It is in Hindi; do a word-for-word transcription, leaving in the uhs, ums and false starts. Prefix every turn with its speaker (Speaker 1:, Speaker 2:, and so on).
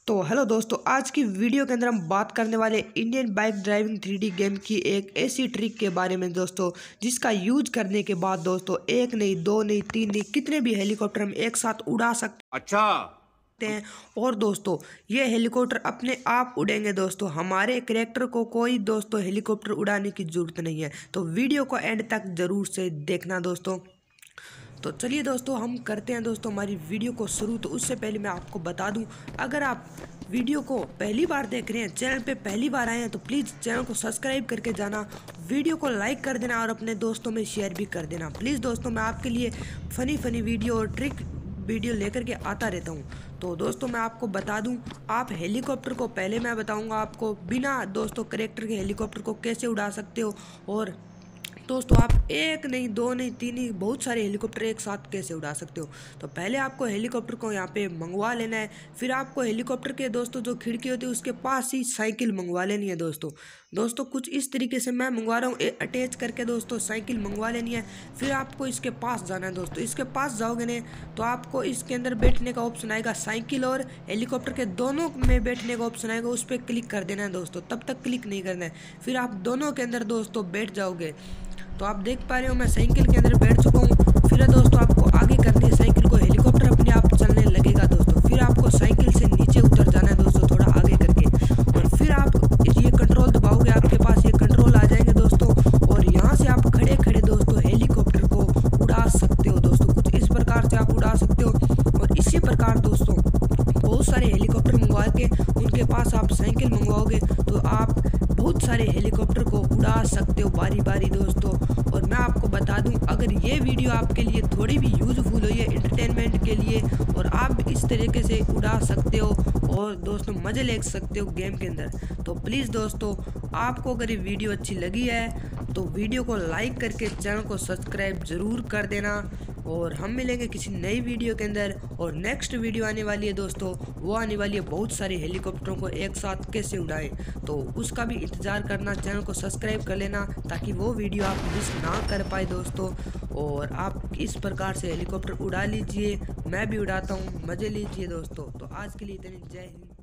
Speaker 1: तो हेलो दोस्तों, आज की वीडियो के अंदर हम बात करने वाले Indian bike driving three D game की एक ऐसी ट्रिक के बारे में दोस्तों, जिसका यूज करने के बाद दोस्तों एक नहीं, दो नहीं, तीन नहीं, कितने भी हेलीकॉप्टर हम एक साथ उड़ा सकते
Speaker 2: अच्छा
Speaker 1: हैं। और दोस्तों ये हेलीकॉप्टर अपने आप उड़ेंगे दोस्तों, हमारे कैरेक्टर को कोई दोस्तों हेलीकॉप्टर उड़ाने की जरूरत नहीं है। तो वीडियो को एंड तक जरूर से देखना दोस्तों। तो चलिए दोस्तों, हम करते हैं दोस्तों हमारी वीडियो को शुरू। तो उससे पहले मैं आपको बता दूं, अगर आप वीडियो को पहली बार देख रहे हैं, चैनल पे पहली बार आए हैं, तो प्लीज़ चैनल को सब्सक्राइब करके जाना, वीडियो को लाइक कर देना और अपने दोस्तों में शेयर भी कर देना प्लीज़ दोस्तों। मैं आपके लिए फ़नी फ़नी वीडियो और ट्रिक वीडियो लेकर के आता रहता हूँ। तो दोस्तों मैं आपको बता दूं, आप हेलीकॉप्टर को पहले मैं बताऊंगा आपको बिना दोस्तों कैरेक्टर के हेलीकॉप्टर को कैसे उड़ा सकते हो। और दोस्तों आप एक नहीं, दो नहीं, तीन नहीं, बहुत सारे हेलीकॉप्टर एक साथ कैसे उड़ा सकते हो। तो पहले आपको हेलीकॉप्टर को यहाँ पे मंगवा लेना है। फिर आपको हेलीकॉप्टर के दोस्तों जो खिड़की होती है उसके पास ही साइकिल मंगवा लेनी है दोस्तों। दोस्तों कुछ इस तरीके से मैं मंगवा रहा हूँ, अटैच करके दोस्तों साइकिल मंगवा लेनी है। फिर आपको इसके पास जाना है दोस्तों। इसके पास जाओगे ने तो आपको इसके अंदर बैठने का ऑप्शन आएगा, साइकिल और हेलीकॉप्टर के दोनों में बैठने का ऑप्शन आएगा, उस पर क्लिक कर देना है दोस्तों। तब तक क्लिक नहीं करना है, फिर आप दोनों के अंदर दोस्तों बैठ जाओगे। तो आप देख पा रहे हो मैं साइकिल के अंदर बैठ चुका हूँ। फिर दोस्तों आपको आगे करनी है साइकिल को, हेलीकॉप्टर अपने आप चलने लगेगा दोस्तों। फिर आपको साइकिल से नीचे उतर जाना है दोस्तों, थोड़ा आगे करके, और फिर आप ये कंट्रोल दबाओगे, आपके पास ये कंट्रोल आ जाएंगे दोस्तों। और यहाँ से आप खड़े खड़े दोस्तों हेलीकॉप्टर को उड़ा सकते हो दोस्तों। कुछ इस प्रकार से आप उड़ा सकते हो। और इसी प्रकार दोस्तों बहुत सारे हेलीकॉप्टर मंगवा के उनके पास आप साइकिल मंगवाओगे तो आप बहुत सारे हेलीकॉप्टर को उड़ा सकते हो बारी बारी दोस्तों। और मैं आपको बता दूं, अगर ये वीडियो आपके लिए थोड़ी भी यूज़फुल हुई है एंटरटेनमेंट के लिए, और आप इस तरीके से उड़ा सकते हो और दोस्तों मज़े ले सकते हो गेम के अंदर, तो प्लीज़ दोस्तों आपको अगर ये वीडियो अच्छी लगी है तो वीडियो को लाइक करके चैनल को सब्सक्राइब ज़रूर कर देना। और हम मिलेंगे किसी नई वीडियो के अंदर। और नेक्स्ट वीडियो आने वाली है दोस्तों, वो आने वाली है बहुत सारे हेलीकॉप्टरों को एक साथ कैसे उड़ाएं, तो उसका भी इंतज़ार करना। चैनल को सब्सक्राइब कर लेना ताकि वो वीडियो आप मिस ना कर पाए दोस्तों। और आप इस प्रकार से हेलीकॉप्टर उड़ा लीजिए, मैं भी उड़ाता हूँ, मज़े लीजिए दोस्तों। तो आज के लिए इतनी, जय हिंद।